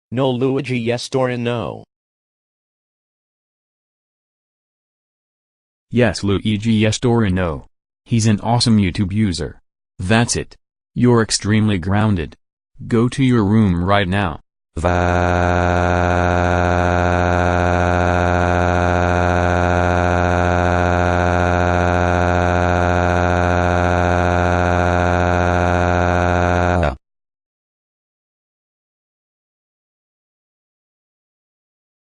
No Luigi, yes Dora, no. Yes Luigi, yes Dora, no. He's an awesome YouTube user. That's it. You're extremely grounded. Go to your room right now.